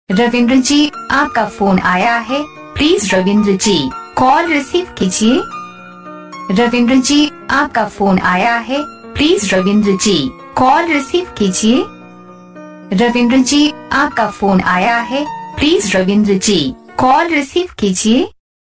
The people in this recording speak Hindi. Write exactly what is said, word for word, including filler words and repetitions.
रविंद्र जी, आपका फोन आया है, please Ravindra ji call receive कीजिए। रविंद्र जी, आपका फोन आया है, please Ravindra ji call receive कीजिए। रविंद्र जी, आपका फोन आया है, please Ravindra ji call receive कीजिए।